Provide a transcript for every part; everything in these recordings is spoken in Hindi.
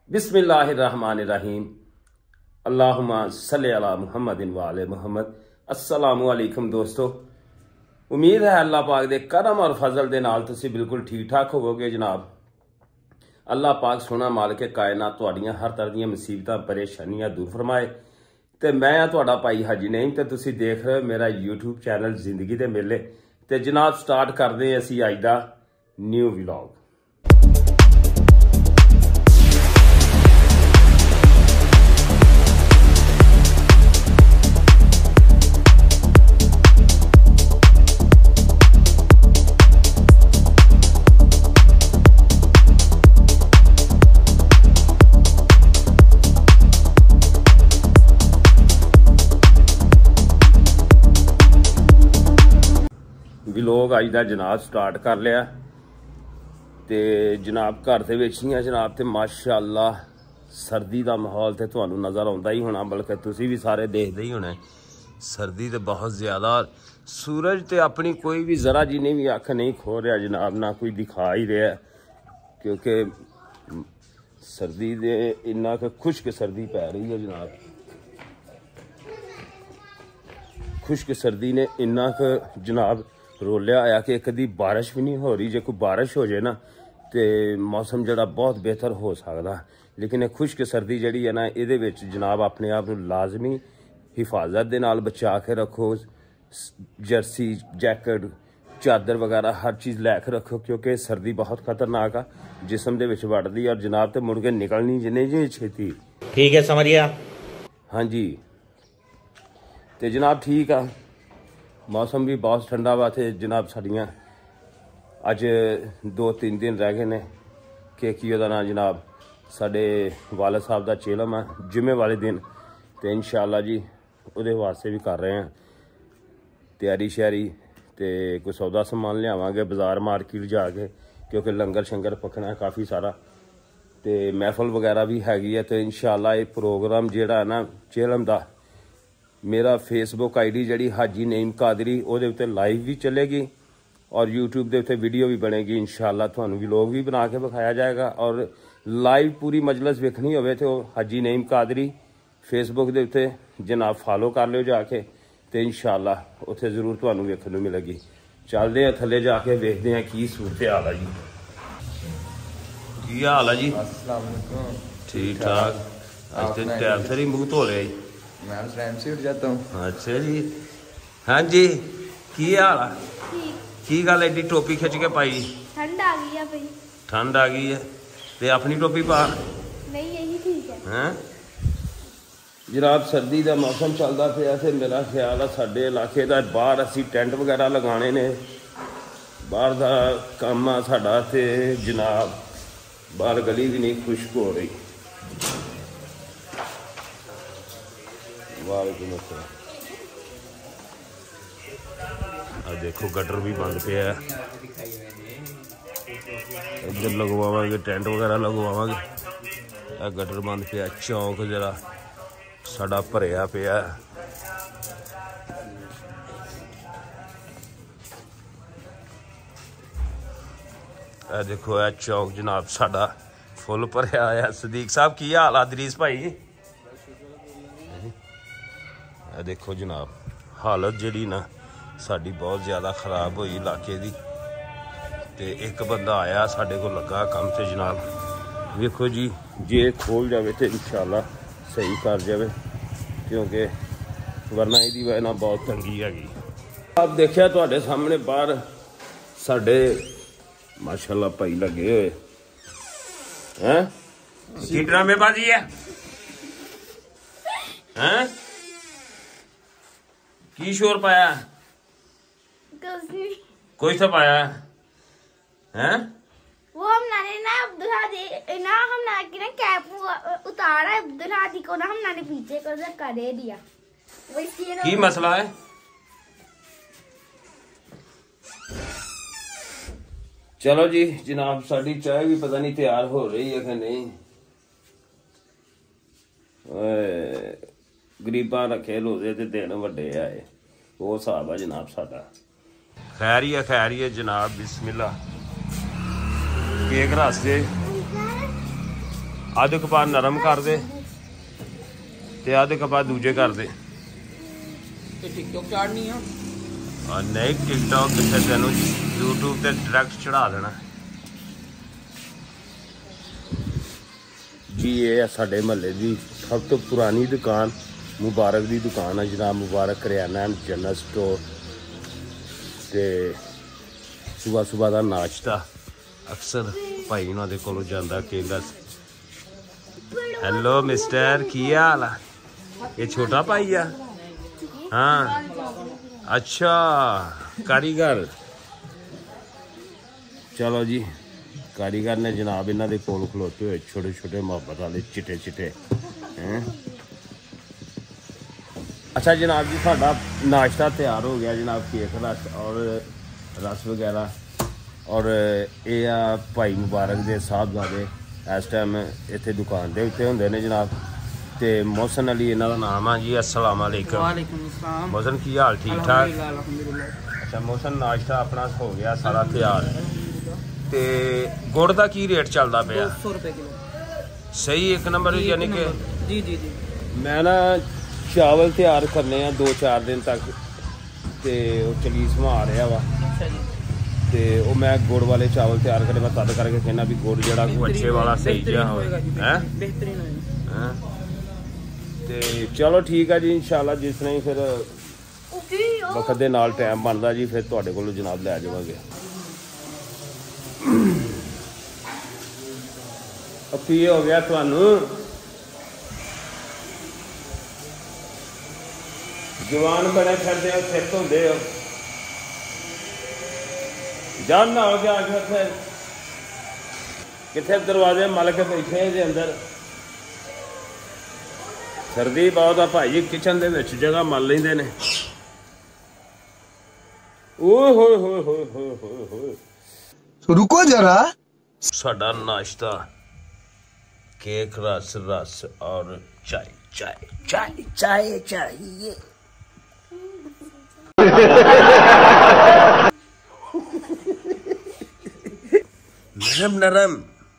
बिस्मिल्लाहिर्रहमानिर्रहीम। अल्लाहुम्मा सल्ली अला मुहम्मदिन व आले मुहम्मद। अस्सलामु अलैकुम दोस्तों, उम्मीद है अल्लाह पाक दे करम और फजल दे नाल तुसीं बिल्कुल ठीक ठाक होवोगे जनाब। अल्लाह पाक सोना मालिक कायनात तुहाड़ियां हर तरह दी मुसीबतां परेशानियां दूर फरमाए। ते मैं तुहाड़ा भाई हाजी नईम ते तुसीं देख रहे हो मेरा यूट्यूब चैनल जिंदगी दे मेले। ते जनाब स्टार्ट करदे असीं अज दा न्यू व्लॉग। व्लॉग अज दा जनाब स्टार्ट कर लिया ते जनाब घर दे विच ही जनाब ते माशाअल्लाह सर्दी दा माहौल ते तुहानू नज़र आउंदा ही होना, बल्कि तुसीं भी सारे देखदे ही होने। सर्दी ते बहुत ज़्यादा, सूरज ते अपनी कोई भी ज़रा जी नहीं भी अख नहीं खो रहा जनाब, ना कोई दिखा ही रहा, क्योंकि सर्दी दे इन्ना कि खुश्क सर्दी पै रही है जनाब। खुश्क सर्दी ने इन्ना क जनाब रोलिया आया कि कदी बारिश भी नहीं हो रही। जे कोई बारिश हो जाए ना तो मौसम जड़ा बहुत बेहतर हो सकता, लेकिन खुश्क सर्दी जड़ी है ना ये जनाब अपने आप को लाजमी हिफाजत दे नाल बचा के रखो। जर्सी जैकेट चादर वगैरह हर चीज़ लैके रखो, क्योंकि सर्दी बहुत खतरनाक आ, जिसम दे विच वड़दी और जनाब तो मुड़ के निकलनी जिन्हें जी छेती। ठीक है समझिया। हाँ जी, तो जनाब ठीक आ, मौसम भी बहुत ठंडा वा। थे जनाब साड़ियाँ अज 2-3 दिन रह गए ने कि ओहदा नाम जनाब साडे वालद साहब का चेलम है जुम्मे वाले दिन, तो इंशाअल्लाह जी उहदे वास्ते भी कर रहे हैं तैयारी श्यारी। तो कोई सौदा समान लियावांगे बाजार मार्केट जाके, क्योंकि लंगर शंगर पकना है काफ़ी सारा, तो महफल वगैरह भी हैगी है। तो इंशाअल्लाह ये प्रोग्राम जिहड़ा है ना चेलम का, मेरा फेसबुक आईडी जी हाजी नईम कादरी वो लाइव भी चलेगी और यूट्यूब के उत्ते वीडियो भी बनेगी। इंशाअल्लाह तुहानू व्लॉग भी बना के विखाया जाएगा, और लाइव पूरी मजलिस वेखनी हो तो हाजी नईम कादरी फेसबुक के उत्ते जनाब फॉलो कर लियो जाके, तो इंशाअल्लाह उत्थे जरूर तुहानू वेखण नू मिलेगी। चलते हैं थले जाके देखते हैं की सूरत हाल है जी। की हाल है जी? अस्सलाम वालेकुम। ठीक ठाक। आज तो टाइम से ही मुँह धो लिया जी। मैं टाइम से उठ जाता हूँ। अच्छा जी। हाँ जी, की हाल है? की गल एडी टोपी खिंच के पाई? ठंड आ गई है भाई। ठंड आ गई है ते अपनी टोपी पा। नहीं यही ठीक है। हैं जनाब सर्दी का मौसम चलता पाया, तो मेरा ख्याल है साडे इलाके का बाहर असी टेंट वगैरह लगाने ने, बाहर का काम आ साडा, ते जनाब बाहर गली भी नहीं खुश्क हो रही। वालेकुम अस्सलाम। देखो गटर भी बंद पे है, इधर लगवावांगे टेंट वगैरह लगवावांगे। गटर बंद पे, चौंक जरा साडा भरिया पिया। देखो चौक जनाब साडा फुल भरिया है। सदीक साहब की हाल आ? दरीस भाई देखो जनाब हालत जी ना साड़ी बहुत ज़्यादा ख़राब हुई इलाके की। तो एक बंदा आया साढ़े को लगा काम से जनाब, देखो जी जे खोल जाए तो इंशाअल्लाह सही कर जाए, क्योंकि वरना इसकी वजह ना बहुत तंगी हैगी। आप देखिया तुहाडे सामने बाहर साढ़े माशाअल्लाह भाई लगे हुए हैं। की ड्रामेबाजी है? हैं की शोर पाया? कोई सा पाया है? वो हमने ना अब्दुल्ला दी ना हमने की ना कैप उतारा अब्दुल्ला दी को ना हमने पीछे को से करे दिया। की मसला है? चलो जी जनाब साड़ी चाय भी पता नहीं तैयार हो रही है कि नहीं। गरीबा रखे लोदे ते दिन वड्डे आए, वो हिसाब है जनाब साडा। खैर ही है जनाब। बिस्मिल्लाह केक रास्ते आधे कपा नरम कर दे ते आधे कपा दूजे कर दे। टिकटॉक चाड़नी है नहीं टिकटॉक कितने तेन यूट्यूब ते डायरेक्ट चढ़ा देना जी। ये है साडे महल्ले की सब तो पुरानी दुकान मुबारक की दुकान है जनाब। Mubarak Kiryana and general store. ते सुबह सुबह का नाश्ता अक्सर भाई उन्होंने कोलों जांदा केला। हेलो मिस्टर की हाल है? ये छोटा भाई आ? हाँ अच्छा कारीगर। चलो जी कारीगर ने जनाब इन्हों के कोल खलोते हुए छोटे छोटे मुहब्बत वाले चिट्टे चिट्टे हैं। अच्छा जनाब जी साडा नाश्ता तैयार हो गया जनाब। केक रस और रस वगैरह और ये आ भाई मुबारक दे साहबजादे इस टाइम इत्थे दुकान के उत्ते होंदे ने जनाब। ते मोहसन अली इन्हों का नाम है जी। अस्सलाम वालेकुम। मोहसन की हाल ठीक ठाक? अच्छा मोहसन नाश्ता अपना हो गया सारा तैयार। ते गुड़ का की रेट चलता पे? 200 रुपये किलो। सही एक नंबर यानी कि जी जी जी। मैं ना चावल तैयार करने 2-4 दिन तक ते चली संभाल रहा वा। अच्छा जी। ते वो मैं गुड़ वाले चावल तैयार करे मैं तद करके कहना भी गुड़ जड़ा को अच्छे वाला सही जहा हो बेहतरीन होएगा। ते चलो ठीक है जी इंशाल्लाह जिस तरह ही फिर वक्त दे नाल टाइम बनता जी फिर तुहाडे कोलों जनाब लै जावांगे। की हो गया तुहानू? जवान बने फिरदे हो सिर धोंदे हो जानना हो गया आगे कितने दरवाजे मल के बैठे जे अंदर। सर्दी बहुत आ भाई किचन दे विच जगह मल लेंदे ने। ओए होए होए होए होए होए होए। रुको जरा। साडा नाश्ता केक रस रस और चाय चाय चाय चाय चाहिए। नरम नरम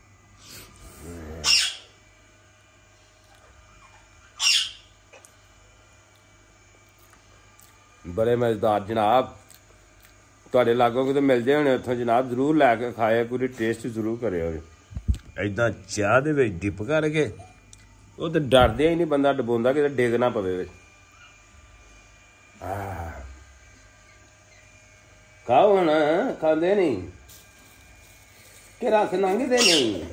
बड़े मजेदार जनाब। तुहाडे लागों को तो मिलते होने उतों जनाब जरूर लैके खाए पूरी टेस्ट जरूर करे। इदा चाह दे विच डिप करके वो तो डरदे ही नहीं बंदा डबोंदा कि डिग ना पवे। खाओ हुण खांदे नहीं कि रस लंघदे नहीं?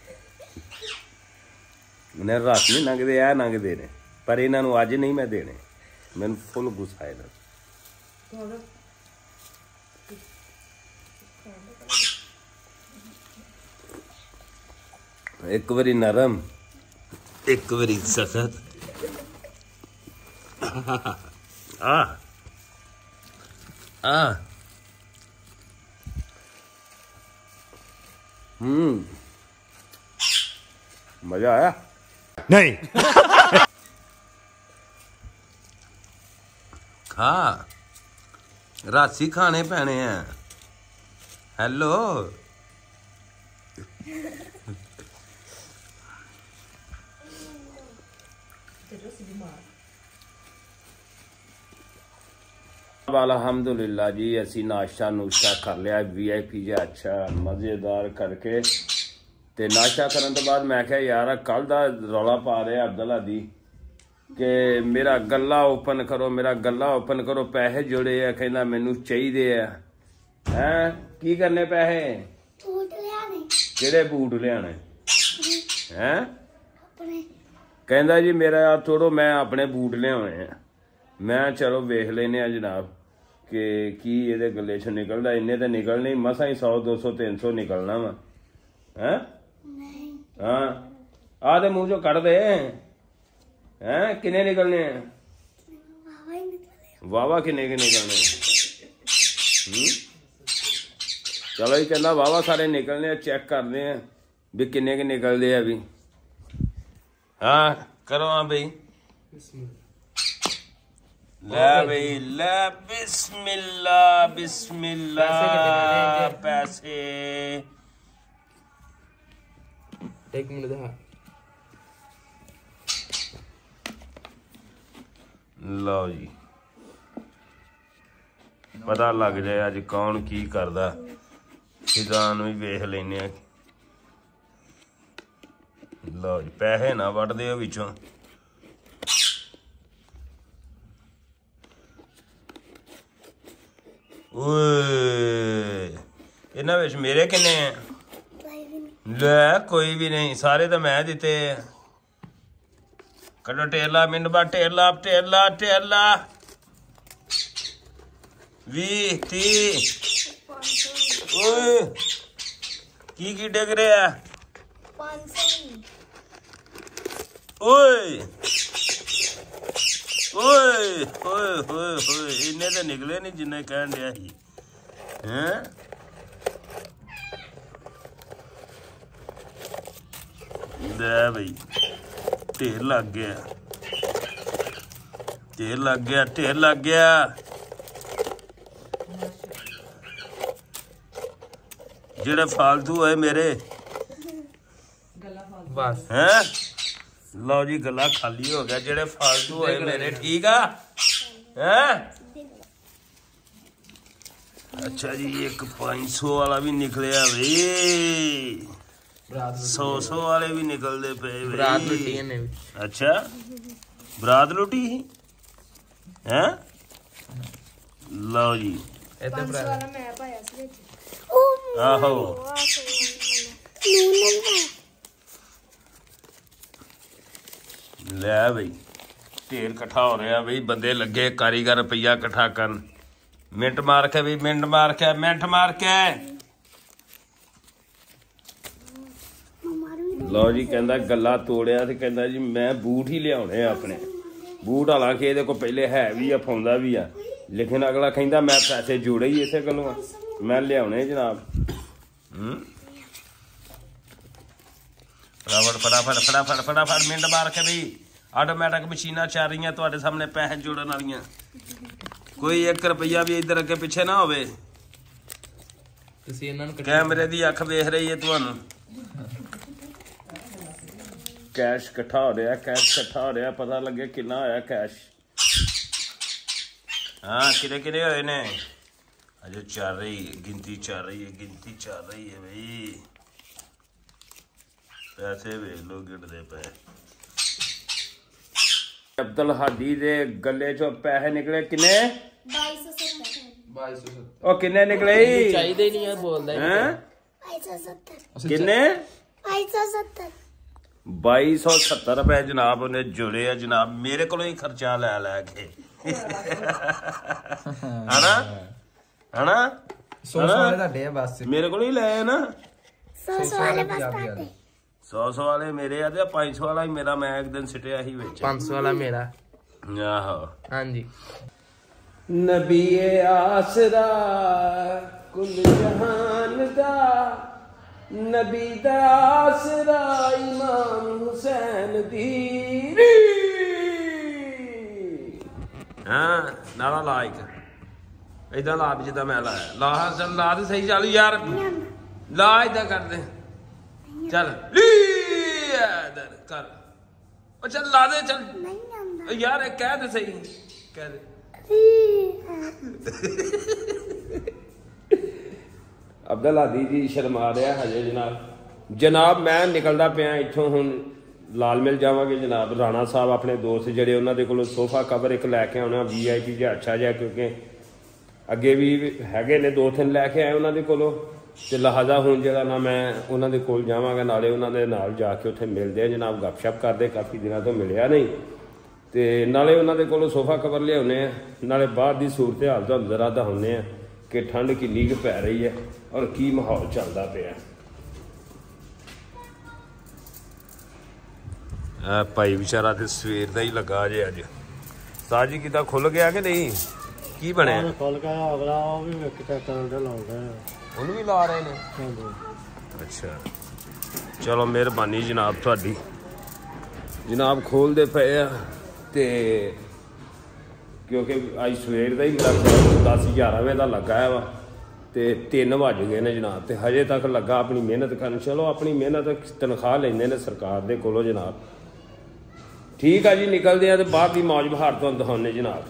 मैंने रस नहीं लंघदे ऐ लंघदे ने पर इन्हों अज नहीं मैं देने। मैनू फुल गुस्सा है। एक बारी नरम एक बारी सख्त। आ आ मजा आया नहीं? खा रासी खाने पैने हैं। हेलो अलहमदुलिल्लाह जी असी नाश्ता नुश्ता कर लिया VIP जा अच्छा मजेदार करके ते नाश्ता करने तो बाद मैं क्या यार कल दा रौला पा रहे अब्दुल्ला दी कि मेरा गला ओपन करो मेरा गला ओपन करो पैसे जुड़े है कहना मैनू चाहिए हैं की करने पैसे केड़े बूट लियाने हैं कहंदा जी मेरा छोड़ो मैं अपने बूट लियाने हैं। मैं चलो वेख लेने जनाब कि की ये गले चो निकलता इन्ने तो निकलने मसा ही 100 200 300 निकलना वा है। हाँ आ तो मुंह चो कट दे हैं किन्ने निकलने हैं? वावा किन्ने के निकलने? चलो ही कहना वावा सारे निकलने चेक करते हैं भी किन्ने के निकलते हैं अभी। हाँ करो हाँ भाई ला भाई ला बिस्मिल्लाह बिस्मिल्लाह पैसे एक मिनट ਲਓ ਜੀ ਪਤਾ ਲੱਗ ਜਾਏ ਅੱਜ ਕੌਣ ਕੀ ਕਰਦਾ ਖਿਜ਼ਾਨ ਵੀ ਵੇਖ ਲੈਨੇ ਆ ਲਓ ਜੀ ਪੈਸੇ ਨਾ ਵੱਢ ਦਿਓ ਵਿੱਚੋਂ ਓਏ ਇਹਨਾਂ ਵਿੱਚ ਮੇਰੇ ਕਿੰਨੇ ਆ ਲੈ ਕੋਈ ਵੀ ਨਹੀਂ ਸਾਰੇ ਤਾਂ ਮੈਂ ਦਿੱਤੇ ਆ ਕੱਢੋ ਟੇਲਾ ਮੈਨੂੰ ਬਾ ਟੇਲਾ ਟੇਲਾ ਟੇਲਾ 20 30 ਓਏ ਕੀ ਡਿੱਗ ਰਿਹਾ 500 ਓਏ ਓਏ ਓਏ ਓਏ ਓਏ ਇਹਨੇ ਤਾਂ ਨਿਕਲੇ ਨਹੀਂ ਜਿੰਨੇ ਕਹਿਣ ਡਿਆ ਸੀ ਹੈਂ ਲੈ ਬਈ ਢੇਰ ਲੱਗ ਗਿਆ ਢੇਰ ਲੱਗ ਗਿਆ ਢੇਰ ਲੱਗ ਗਿਆ ਜਿਹੜੇ ਫਾਲਤੂ ਹੋਏ ਮੇਰੇ बस हैं लो जी गला खाली हो गया जेड़े फालतू होए मेरे ठीक आ हैं अच्छा जी एक 500 वाला भी निकलिया वे 100 वाले भी निकलते पे बरात लुटी ने भी अच्छा बरात लुटी हैं लो जी इधर बरात ਮੈਂ ਪਾਇਆ ਸੀ ਵਿੱਚ आहो ਲੈ ਬਈ ਢੇਰ ਇਕੱਠਾ ਹੋ ਰਿਹਾ ਬਈ ਬੰਦੇ ਲੱਗੇ ਕਾਰੀਗਰ ਰੁਪਈਆ ਇਕੱਠਾ ਕਰਨ ਮਿੰਟ ਮਾਰ ਕੇ ਵੀ ਮਿੰਟ ਮਾਰ ਕੇ ਮਿੰਟ ਮਾਰ ਕੇ ਲਓ ਜੀ ਕਹਿੰਦਾ ਗੱਲਾ ਤੋੜਿਆ ਤੇ ਕਹਿੰਦਾ ਜੀ ਮੈਂ ਬੂਟ ਹੀ ਲਿਆਉਣੇ ਆ ਆਪਣੇ ਬੂਟ ਹਾਲਾਂਕਿ ਇਹਦੇ ਕੋਲ ਪਹਿਲੇ ਹੈ ਵੀ ਆ ਪਾਉਂਦਾ ਵੀ ਆ ਲੇਕਿਨ ਅਗਲਾ ਕਹਿੰਦਾ ਮੈਂ ਪੈਸੇ ਜੋੜੇ ਹੀ ਇਸੇ ਗੱਲੋਂ ਮੈਂ ਲਿਆਉਣੇ ਜਨਾਬ फटाफट मिंट मार के भी ऑटोमैटिक मशीना चल रही ਤੁਹਾਡੇ ਸਾਹਮਣੇ ਪੈਸੇ ਜੋੜਨ ਵਾਲੀਆਂ ਕੋਈ 1 ਰੁਪਈਆ ਵੀ ਇੱਧਰ ਅੱਗੇ ਪਿੱਛੇ ਨਾ ਹੋਵੇ ਤੁਸੀਂ ਇਹਨਾਂ ਨੂੰ ਕੈਮਰੇ ਦੀ ਅੱਖ ਵੇਖ ਰਹੀ ਹੈ ਤੁਹਾਨੂੰ ਕੈਸ਼ ਇਕੱਠਾ ਹੋ ਰਿਹਾ ਪਤਾ ਲੱਗੇ ਕਿੰਨਾ ਹੋਇਆ ਕੈਸ਼ ਹਾਂ ਕਿਹੜੇ ਹੋਏ ਨੇ ਅਜੇ ਚੱਲ ਰਹੀ ਗਿਣਤੀ ਚੱਲ ਰਹੀ ਹੈ ਬਈ पैसे वेख लो गिनते पे अब्दुल हादी दे गले चो पैसे निकले किन्ने 2270 ओ किन्ने निकले चाहिए नहीं है बोलदा हैं 2270 किन्ने 2270 2270 रुपए जनाब ने जोड़े है जनाब मेरे को ही खर्चा लै के है ना 100 वाले ਤੁਹਾਡੇ ਆ ਬਸ मेरे को ही ले ना 100 ਵਾਲੇ ਬਸ ਪਾਤੇ 100 वाले मेरे आ ते 500 वाला ही मेरा मैं एक दिन सिटिया ही विच 500 वाला मेरा आहो हाँ जी नबी आसरा कुल जहान दा नबी दा आसरा इमाम हुसैन दी हाँ नारा लाइक इदा ला भी जिदा मैं लाया ला चल ला ते सही चल यार ला इदा कर दे चल इधर कर ओ चल ला दे चल ਨਹੀਂ ਆਉਂਦਾ यार कह दे सही कह दे अब्दुल हादी जी शर्मा रहा हजे जनाब मैं निकलदा पिया इत्थों हुण लाल मिल जावांगे जनाब राणा साहब अपने दोस्त जिहड़े उन्हां दे कोलों सोफा कवर एक लैके आउणा VIP जिहा अच्छा जिहा क्योंकि अगे भी हैगे ने 2-3 लैके आए उन्हां दे कोलों ਤੇ ਲਿਹਾਜ਼ਾ ਹੁਣ ਜਿਹੜਾ ਨਾ ਮੈਂ ਉਹਨਾਂ ਦੇ ਕੋਲ ਜਾਵਾਂਗਾ ਨਾਲੇ ਉਹਨਾਂ ਦੇ ਨਾਲ ਜਾ ਕੇ ਉੱਥੇ ਮਿਲਦੇ ਆ ਜਨਾਬ ਗੱਪਸ਼ਪ ਕਰਦੇ ਕਾਫੀ ਦਿਨਾਂ ਤੋਂ ਮਿਲਿਆ ਨਹੀਂ ਤੇ ਨਾਲੇ ਉਹਨਾਂ ਦੇ ਕੋਲੋਂ ਸੋਫਾ ਕਵਰ ਲਿਆਉਨੇ ਆ ਨਾਲੇ ਬਾਹਰ ਦੀ ਸੂਰਤ ਹਾਲ ਦਾ ਜ਼ਰਾ ਦਿਖਾਉਂਦੇ ਆ ਕਿ ਠੰਡ ਕਿੰਨੀ ਕੁ ਪੈ ਰਹੀ ਹੈ ਔਰ ਕੀ ਮਾਹੌਲ ਚੱਲਦਾ ਪਿਆ ਆ ਭਾਈ ਵਿਚਾਰਾ ਤੇ ਸਵੇਰ ਦਾ ਹੀ ਲੱਗਾ ਜੇ ਅੱਜ ਸਾਜੀ ਕਿਤਾ ਖੁੱਲ ਗਿਆ ਕਿ ਨਹੀਂ ਕੀ ਬਣਿਆ ਖੁੱਲ ਗਿਆ ਅਗਲਾ ਉਹ ਵੀ ਵੇਖ ਕੇ ਟਰੈਕਟਰ ਲਾਉਂਦਾ ਉਹਨੂੰ ਵੀ ਲਾ ਰਹੇ ਨੇ ਅੱਛਾ ਚਲੋ ਮਿਹਰਬਾਨੀ ਜਨਾਬ ਤੁਹਾਡੀ ਜਨਾਬ ਖੋਲਦੇ ਪਏ ਆ ਤੇ ਕਿਉਂਕਿ ਅੱਜ ਸਵੇਰ ਦਾ ਹੀ ਮੇਰਾ 10-11 ਵਜੇ ਦਾ ਲੱਗਾ ਵਾ ਤੇ 3 ਵੱਜ ਗਏ ਨੇ ਜਨਾਬ ਤੇ ਹਜੇ ਤੱਕ ਲੱਗਾ ਆਪਣੀ ਮਿਹਨਤ ਕਰਨ ਚਲੋ ਆਪਣੀ ਮਿਹਨਤ ਤਨਖਾਹ ਲੈਂਦੇ ਨੇ ਸਰਕਾਰ ਦੇ ਕੋਲੋਂ ਜਨਾਬ ठीक है जी, निकलते हैं तो बाहर की मौज बहार तो दिखाने जनाब।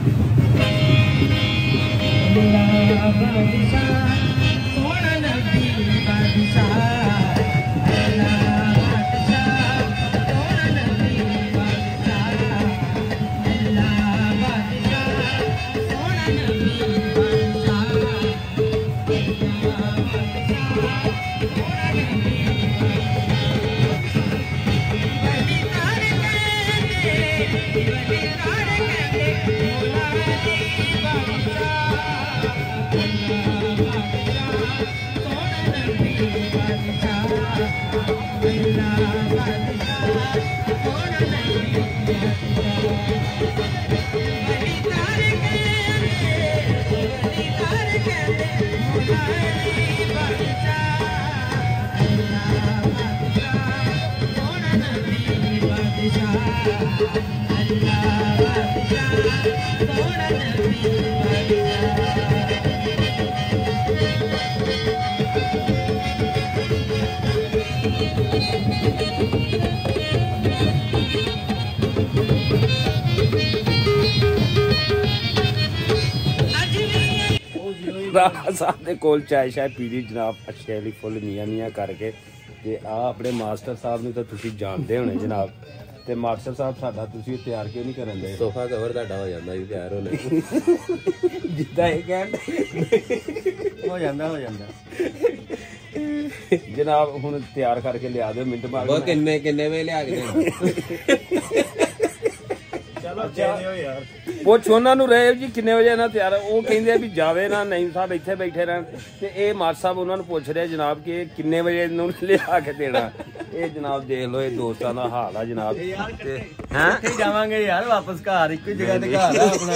राणा साहब के कोल चाय शाय पी ली जनाब, अच्छे वाली फुल मियाँ मियाँ करके। ते आ अपने मास्टर साहब ने तो तुसी जानते होने जनाब। ते मास्टर साहब साडा तुसी तैयार क्यों नहीं करन दे? सोफा कवर तुहाडा हो जांदा जी तैयार होने जिद्दां ये कहंदे हो जांदा जनाब। हुण तैयार करके लिया दो मिंट बाद। वो किन्ने किन्ने वे लिया के देना? पुछ उन्होंने रहे जी किन्ने बजे ना तैयार। वो कहते भी जावे ना नहीं साहब इत्थे बैठे रहन। ते ये मास्टर साहब उन्होंने पूछ रहे जनाब कि किन्ने बजे लिया के देना। ये जनाब देख लो, ये दोस्तों का हाल है जनाब। हैं जावांगे यार वापस घर, एक जगह ते घर है अपना।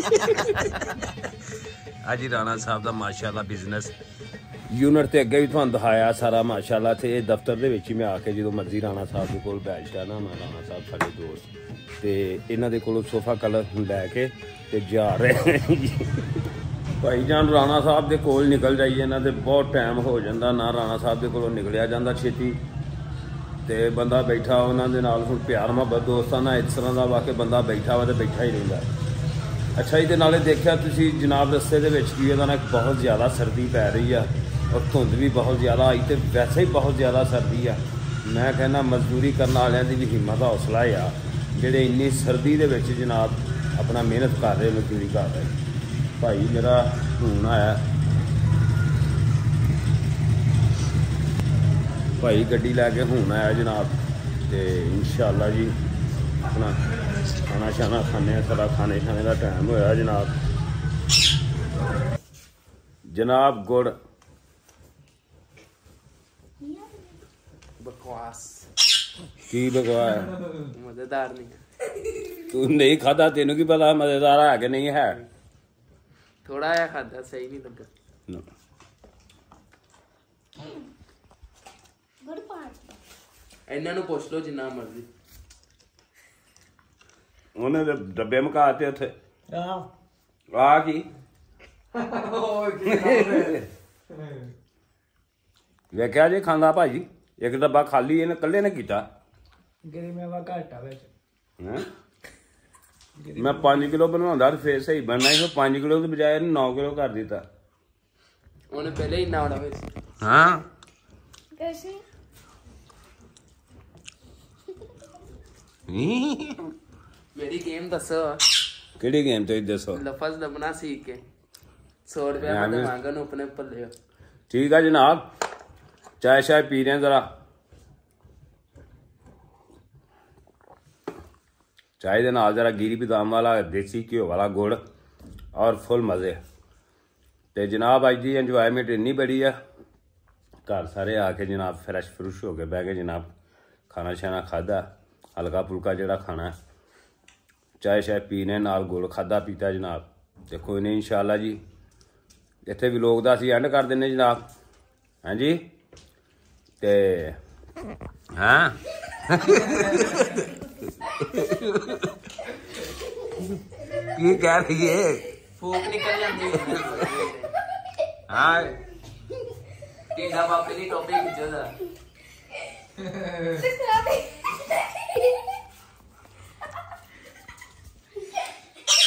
अजी राणा साहब का माशाल्लाह बिजनेस यूनिट ते अगे भी तुहानू दिखाया सारा माशाल्लाह। ते दफ्तर दे विच ही मैं आके जो मर्जी राणा साहब के कोल बैठ जाना। मैं राणा साहब साडे दोस्त ते इन्हां दे कोलों सोफा कलर लैके ते जा रहे भाई जान राणा साहब दे कोल निकल जाइए। इन्हां दे बहुत टाइम हो जांदा ना राणा साहब दे कोलों निकलिया जांदा छेती। ते बंदा बैठा उन्हां दे नाल हुण प्यार मुहब्बत दोस्तां दा इस तरह दा वा के बंदा बैठा वा ते बैठा ही रहिंदा। अच्छा जी, ते नाले देखिया तुसीं जनाब रस्ते दे विच की ना बहुत ज़्यादा सर्दी पै रही है और धुंध भी बहुत ज़्यादा आई। तो वैसे ही बहुत ज़्यादा सर्दी है। मैं कहना मजदूरी करने वालियां दी भी हिम्मत हौसला है जिहड़े इन्नी सर्दी दे विच जनाब अपना मेहनत कर रहे मजदूरी कर रहे। भाई मेरा हून आया भाई गड्डी लैके हून आया जनाब। तो इंशाअल्लाह जी अपना खाना शाना खाने सारा खाने खाने का टाइम होया जनाब। जनाब गुड़ बकवास की बकवास मजेदार नहीं है। तू नहीं खाता, तेनू की पता मजेदार है कि नहीं है? थोड़ा या खादा सही नहीं लगा। इन्हां नूं पुछ लो जिन्ना मर्जी। उन्हें डब्बे मुकाते उथे आ की वेख्या जी खांदा भाजी एक डब्बा खाली इन्हें कल्ले ने कीता। मैं 5 किलो बनवांदा ते फिर सही बनना ही। 5 किलो के बजाय 9 किलो कर दिता। उन्हें पहले ही इन्ना बड़ा वे। हाँ कैसे मेरी गेम दसो। केड़ी गेम तो दसो? लफज लबना सीख के 100 रुपया मैं मांगन अपने पल्ले। ठीक है जनाब, चाय शाय पी रहे हैं जरा। चाय दे नाल जरा गिरी बादाम वाला देसी घ्यो वाला गुड़ और फुल मजे। ते जनाब अज की इंजॉयमेंट इन्नी बड़ी है। घर सारे आके जनाब फ्रैश फ्रुश हो के बह गए जनाब। खाना शाना खादा, हल्का फुल्का जड़ा खाना है, चाय शाय पीने नाल गुड़ खादा पीता जनाब। ते कोई नहीं इंशाअल्लाह जी इत्थे भी लोग दा असीं एंड कर दिन्ने जनाब। हाँ जी ते हाँ की कह रही है? फूक निकल जाती है। हाँ टीना बापे की टोपी खिंचो दा।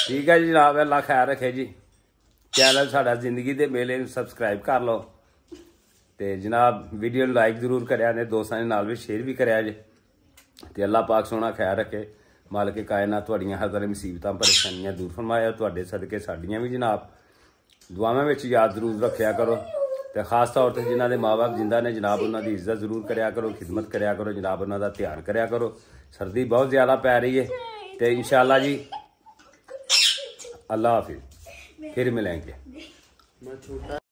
ठीक है जी जनाब, अल्लाह खैर रखे जी। चैनल साडा जिंदगी दे मेले नूं सबसक्राइब कर लो ते जनाब वीडियो नूं लाइक जरूर करिया ने, दोस्तां दे नाल भी शेयर भी करिया जे। ते अल्लाह पाक सोहना खैर रखे, मालिक कायनात तुहाड़ियां हर तरह मुसीबतां परेशानियां दूर फरमाया। तुहाडे सदके साडियां भी जनाब दुआवां विच याद जरूर रखिया करो। ते खास तौर पर जिन्हां दे माँ बाप जिंदा ने जनाब उन्हां दी इज्जत जरूर करिया करो, खिदमत करिया करो जनाब, उन्हां दा ध्यान करिया करो। सर्दी बहुत ज़्यादा पै रही है तो इंशाअल्लाह जी अल्लाह हाफिज़, फिर मिलेंगे।